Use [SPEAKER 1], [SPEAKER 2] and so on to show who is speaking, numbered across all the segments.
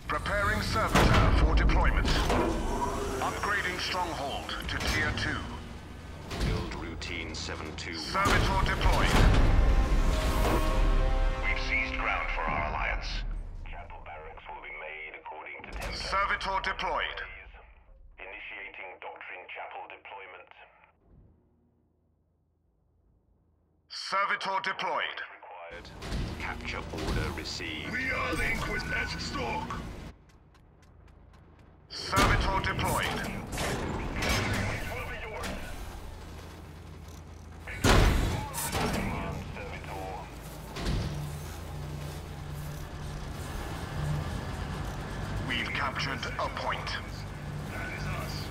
[SPEAKER 1] Preparing servitor for deployment. Upgrading stronghold to Tier 2.
[SPEAKER 2] Build routine 7-2.
[SPEAKER 1] Servitor deployed.
[SPEAKER 3] We've seized ground for our alliance. Chapel barracks will be made according to template.
[SPEAKER 1] Servitor deployed.
[SPEAKER 3] Initiating Doctrine Chapel deployment.
[SPEAKER 1] Servitor deployed.
[SPEAKER 2] Required. Capture order received.
[SPEAKER 3] We are the Inquisitor's stalk.
[SPEAKER 1] Servitor deployed. We've captured a point.
[SPEAKER 3] That is us.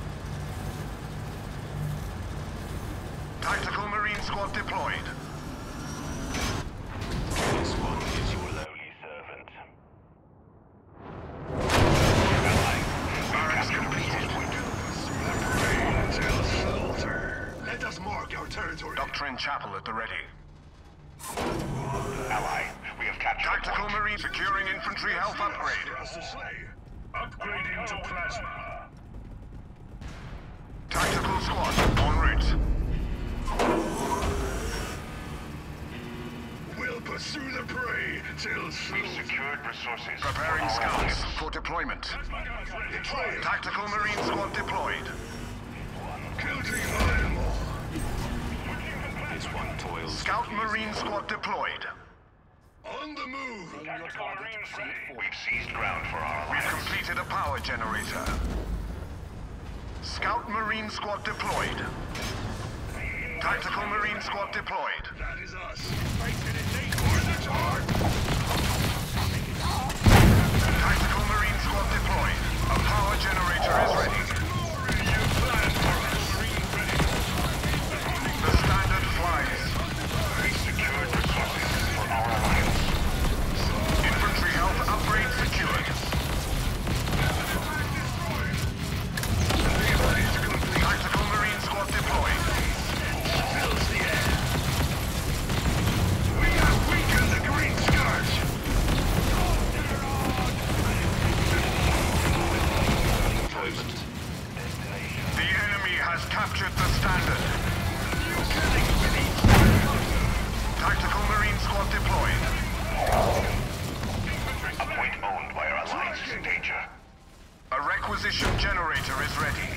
[SPEAKER 1] Tactical Marine Squad deployed.
[SPEAKER 2] This one is your lowly servant.
[SPEAKER 1] Barracks completed.
[SPEAKER 3] Until slaughter. Let us mark our territory.
[SPEAKER 1] Doctrine Chapel at the ready.
[SPEAKER 3] Ally, we have captured
[SPEAKER 1] Tactical Marine securing infantry health upgrade.
[SPEAKER 3] for us to slay. Upgrading to plasma.
[SPEAKER 1] Tactical squad en route.
[SPEAKER 3] We'll pursue the prey till we've secured resources.
[SPEAKER 1] Preparing scouts for deployment.
[SPEAKER 3] Deployed.
[SPEAKER 1] Tactical Marine Squad deployed.
[SPEAKER 3] Counting iron maw.
[SPEAKER 2] This one toils.
[SPEAKER 1] Scout Marine Squad deployed.
[SPEAKER 3] On the move. Tactical Marines ready. We've seized ground for our
[SPEAKER 1] We've
[SPEAKER 3] alliance.
[SPEAKER 1] completed a power generator. Scout Marine Squad deployed. Tactical Marine Squad deployed.
[SPEAKER 3] That is us. For the charge.
[SPEAKER 1] Tactical Marine Squad deployed. A power generator is ready.
[SPEAKER 3] Glory you planned for us.
[SPEAKER 1] The standard flies.
[SPEAKER 3] We've secured resources for our alliance.
[SPEAKER 1] Infantry health upgrade secured. Tactical Marine Squad deployed.
[SPEAKER 3] Fills the air. We have weakened the green scourge.
[SPEAKER 2] Deployment.
[SPEAKER 1] The enemy has captured the standard. Tactical Marine Squad deployed.
[SPEAKER 3] A point owned by our alliance is in danger.
[SPEAKER 1] A requisition generator is ready.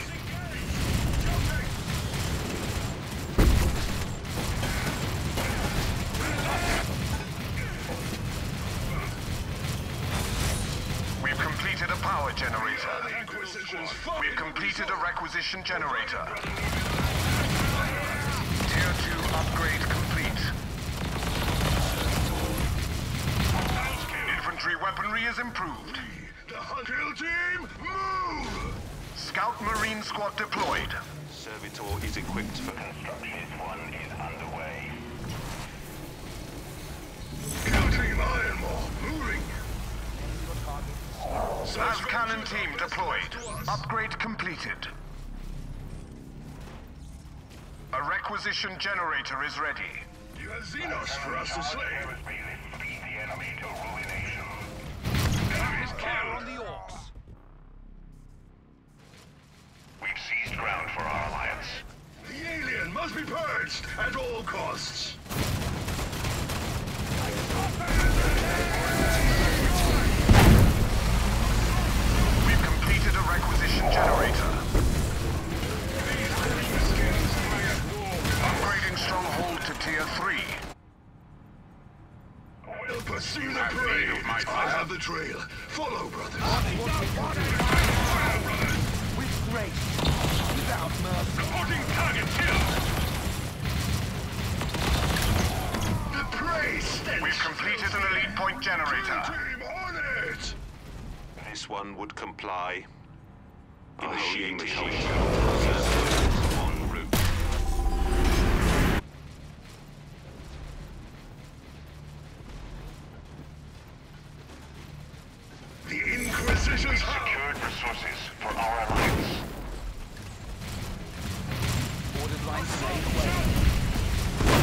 [SPEAKER 1] We've completed a power generator.
[SPEAKER 3] The Inquisition's
[SPEAKER 1] We've completed a requisition generator. Tier 2 upgrade complete. Infantry weaponry is improved.
[SPEAKER 3] The Hunter team, move!
[SPEAKER 1] Scout Marine Squad deployed.
[SPEAKER 2] Servitor is equipped for
[SPEAKER 3] Construction 1 is underway. Counting iron maw, moving.
[SPEAKER 1] Las Cannon team deployed. Upgrade completed. A requisition generator is ready.
[SPEAKER 3] You have Xenos for us to slay. Lead the enemy to ruination. Enemy is
[SPEAKER 4] Fire on
[SPEAKER 3] killed.
[SPEAKER 4] the Orks.
[SPEAKER 3] We've seized ground for our alliance. The alien must be purged at all costs.
[SPEAKER 1] We've completed a requisition generator. Upgrading stronghold to Tier 3.
[SPEAKER 3] We'll pursue the prey. I have the trail. Follow, brothers.
[SPEAKER 4] With grace. Without mercy.
[SPEAKER 3] Reporting target killed. The prey stench.
[SPEAKER 1] We've completed an elite point generator.
[SPEAKER 3] Team on it.
[SPEAKER 2] This one would comply. Initiating
[SPEAKER 3] machine.
[SPEAKER 2] en route.
[SPEAKER 3] The Inquisition's secured resources for our alliance.
[SPEAKER 4] Ordered line sail away.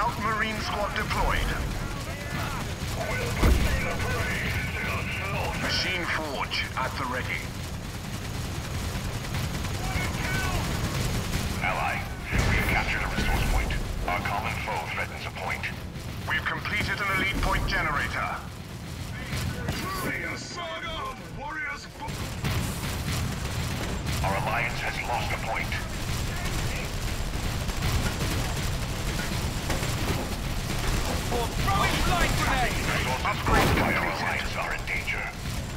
[SPEAKER 1] Scout Marine Squad deployed. Machine Forge at the ready.
[SPEAKER 3] Ally, we have captured a resource point. Our common foe threatens a point.
[SPEAKER 1] We've completed an elite point generator.
[SPEAKER 3] Our alliance has lost a point.
[SPEAKER 4] Throwing light grenade!
[SPEAKER 3] Resources by our alliance are in danger.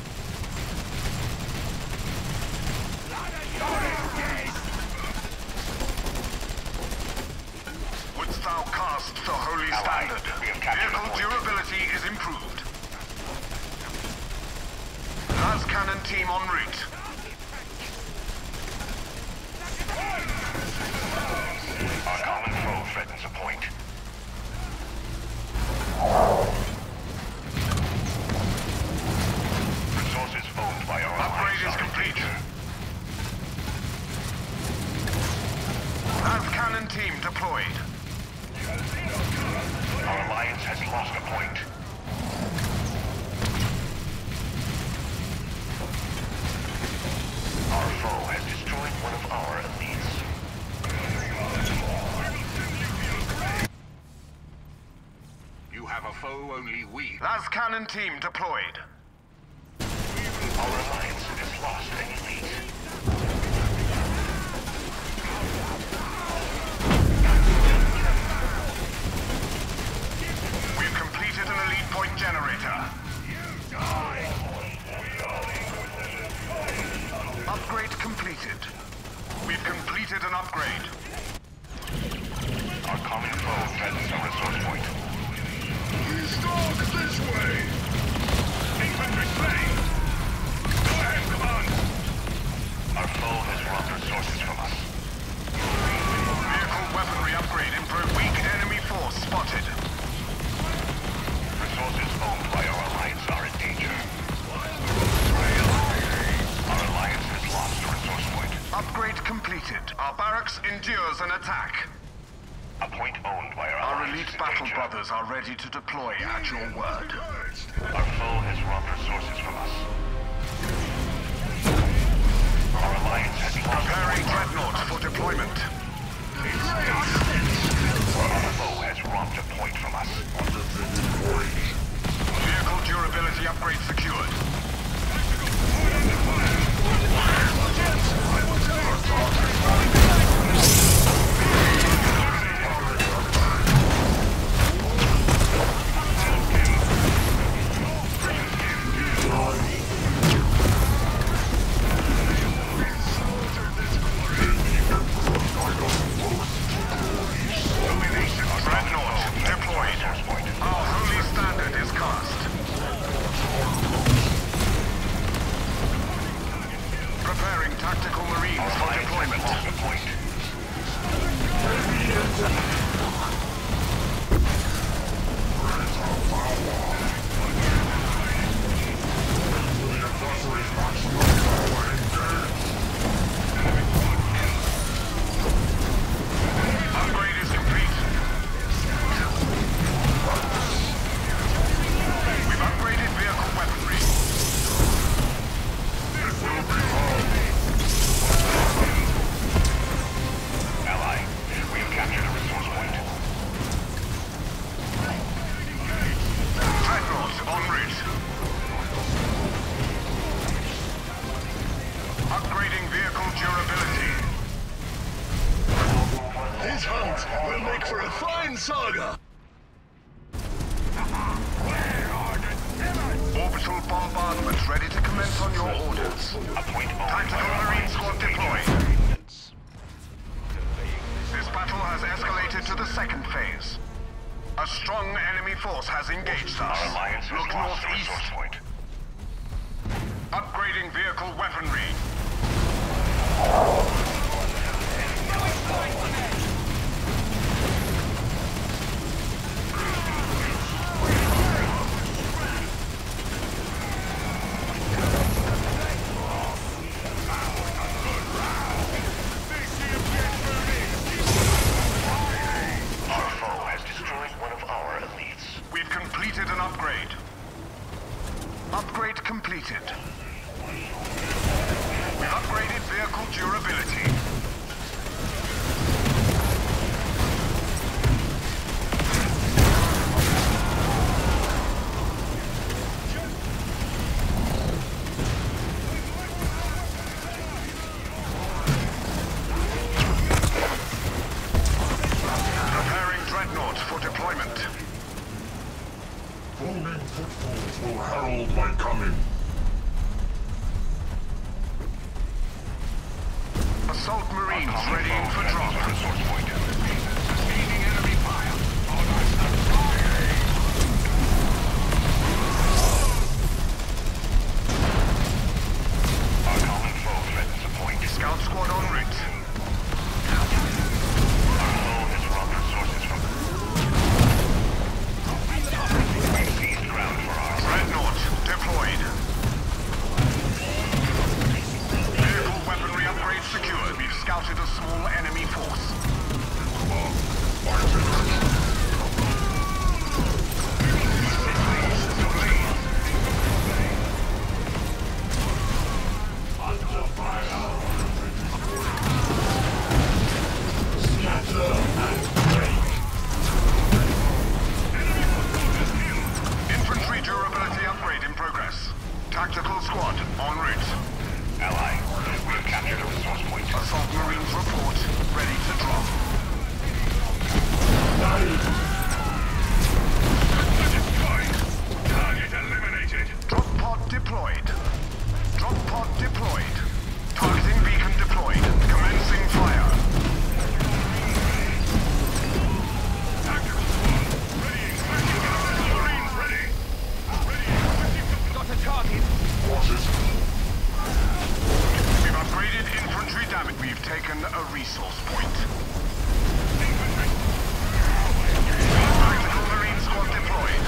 [SPEAKER 1] Wouldst thou cast the holy
[SPEAKER 3] Ally,
[SPEAKER 1] standard?
[SPEAKER 3] we have captured
[SPEAKER 1] Vehicle
[SPEAKER 3] the point.
[SPEAKER 1] durability is improved. Las Cannon team en route.
[SPEAKER 3] Our common foe threatens a point. Resources owned by our
[SPEAKER 1] Upgrade
[SPEAKER 3] alliance
[SPEAKER 1] is
[SPEAKER 3] are in
[SPEAKER 1] complete.
[SPEAKER 3] danger.
[SPEAKER 1] Las Cannon team deployed.
[SPEAKER 3] Our alliance has lost a point. Our foe has destroyed one of our elites.
[SPEAKER 2] You have a foe only we.
[SPEAKER 1] Las Cannon team deployed.
[SPEAKER 3] Our alliance has lost an elite.
[SPEAKER 1] We've completed an elite point generator. Upgrade completed. We've completed an upgrade.
[SPEAKER 3] Our common foe threatens a resource point.
[SPEAKER 1] Stalk this way!
[SPEAKER 3] Infantry slain! Go ahead, command! Our foe has robbed resources from us.
[SPEAKER 1] Vehicle weaponry upgrade improved. Weak enemy force spotted.
[SPEAKER 3] Resources owned by our alliance are in danger. Our alliance has lost a resource point.
[SPEAKER 1] Upgrade completed. Our barracks endures an attack.
[SPEAKER 3] A point owned by our
[SPEAKER 1] Our
[SPEAKER 3] alliance
[SPEAKER 1] elite
[SPEAKER 3] is in
[SPEAKER 1] battle
[SPEAKER 3] danger.
[SPEAKER 1] brothers are ready to deploy at your word.
[SPEAKER 3] Our foe has robbed resources from us. Our alliance has lost
[SPEAKER 1] Preparing
[SPEAKER 3] a point.
[SPEAKER 1] dreadnoughts for deployment.
[SPEAKER 3] Our foe has robbed a point from us.
[SPEAKER 1] Vehicle durability upgrade secured. Dreadnought deployed. Our holy standard is cast. Preparing tactical marines for deployment.
[SPEAKER 3] Lost a point.
[SPEAKER 1] Upgrade is complete. We've upgraded vehicle weaponry.
[SPEAKER 3] Ally, we have captured a resource point.
[SPEAKER 1] Dreadnought en route. Upgrading vehicle durability.
[SPEAKER 3] This hunt will make for a fine saga.
[SPEAKER 1] Orbital bombardment ready to commence on your orders.
[SPEAKER 3] A point owned by
[SPEAKER 1] Tactical
[SPEAKER 3] our
[SPEAKER 1] marine
[SPEAKER 3] alliance
[SPEAKER 1] squad
[SPEAKER 3] is in danger.
[SPEAKER 1] deployed. This battle has escalated to the second phase. A strong enemy force has engaged us.
[SPEAKER 3] Our alliance has
[SPEAKER 1] Look
[SPEAKER 3] lost a
[SPEAKER 1] northeast.
[SPEAKER 3] resource point.
[SPEAKER 1] Upgrading vehicle weaponry.
[SPEAKER 3] Our foe has destroyed
[SPEAKER 5] Booming footfalls will herald my coming.
[SPEAKER 1] Assault Marines readying for drop.
[SPEAKER 2] Resource point. Receiving enemy fire. On our side.
[SPEAKER 3] Our common foe threatens a point.
[SPEAKER 1] Scout squad en route.
[SPEAKER 3] Our foe has robbed resources from us. Seized ground for our
[SPEAKER 1] Dreadnought deployed. Vehicle weaponry upgrade secured. We've scouted a small enemy force. Infantry durability upgrade in progress. Tactical squad en route.
[SPEAKER 3] ally. We have captured a resource point.
[SPEAKER 1] Assault Marines report. Ready to drop.
[SPEAKER 2] Target eliminated.
[SPEAKER 1] Drop pod deployed. Drop pod deployed. Targeting beacon deployed. Commencing fire.
[SPEAKER 2] Tactical squad. Ready. Marines ready.
[SPEAKER 4] Got a target.
[SPEAKER 1] We've upgraded infantry damage. We've taken a resource point. Tactical Marine squad deployed.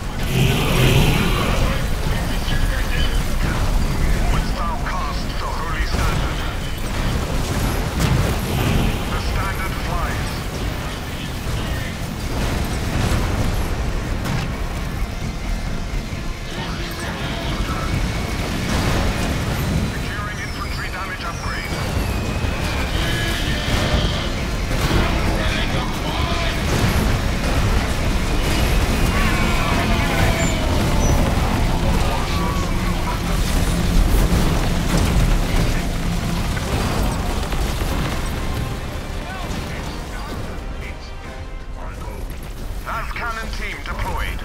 [SPEAKER 1] Wouldst thou cast the holy standard? The standard flies. Securing infantry damage upgrade. Las cannon team deployed.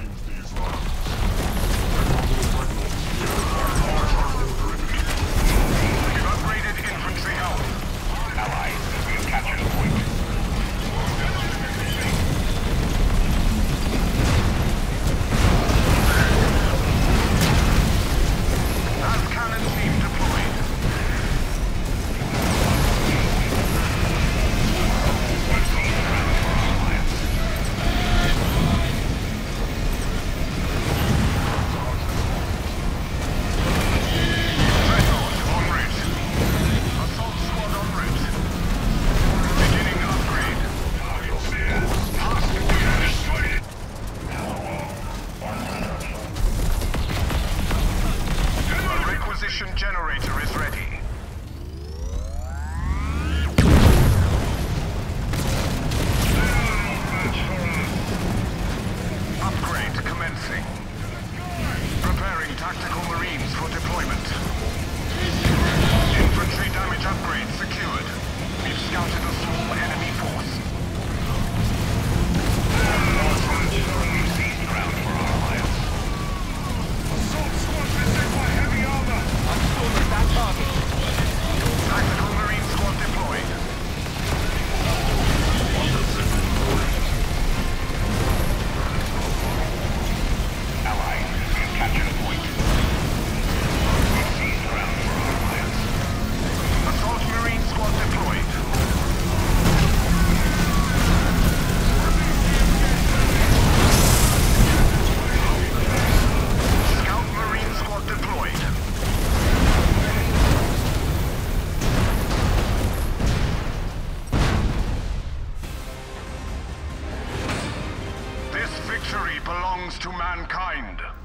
[SPEAKER 1] We've upgraded infantry health.
[SPEAKER 3] Ally, we have captured a point.
[SPEAKER 1] Las cannon team deployed. Dreadnought en route. Assault squad en route. Beginning upgrade.
[SPEAKER 2] Destroyed.
[SPEAKER 1] A requisition generator is ready. Upgrade commencing. Preparing tactical marines for deployment. Infantry damage upgrade secured. We've scouted a small enemy force.
[SPEAKER 3] Seized ground for our alliance.
[SPEAKER 2] Assault squad beset by heavy armor.
[SPEAKER 4] I'm storming that target.
[SPEAKER 1] Tactical marine squad deployed.
[SPEAKER 3] Ally, we have captured a point. Seized ground for our alliance.
[SPEAKER 1] Assault marine squad deployed. Scout marine squad deployed. This victory belongs to mankind.